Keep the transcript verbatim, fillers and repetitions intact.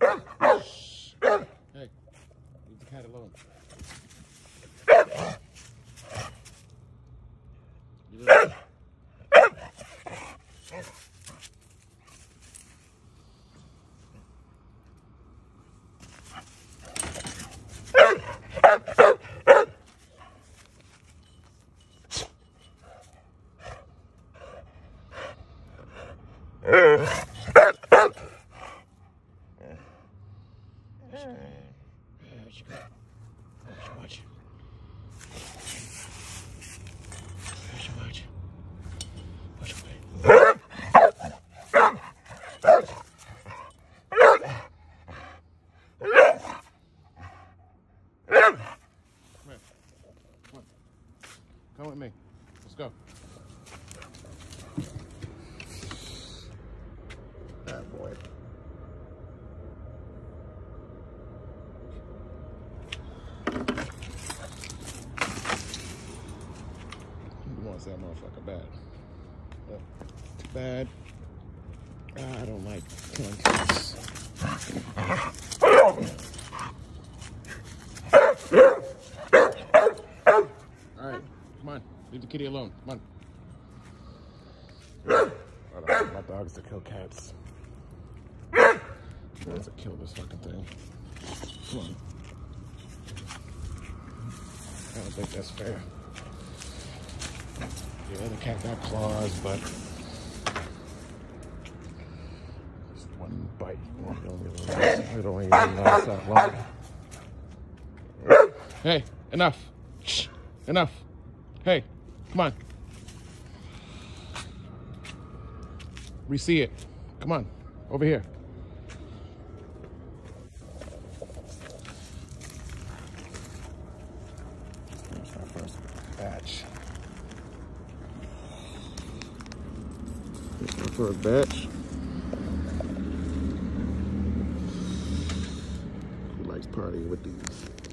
Hey, leave the cat alone. Leave it alone. Come with me. Let's go. That boy. He wants that motherfucker bad. Oh, too bad. Ah, I don't like contests. All right, come on. Leave the kitty alone. Come on. I don't want my dogs to kill cats. Let's kill this fucking thing. Come on. I don't think that's fair. Yeah, the cat got claws, but just one bite. It don't really last, it don't even last that long. Hey, enough. Shh, enough. Hey, come on. We see it. Come on, over here. That's our first batch. This is our first batch. Who likes partying with these?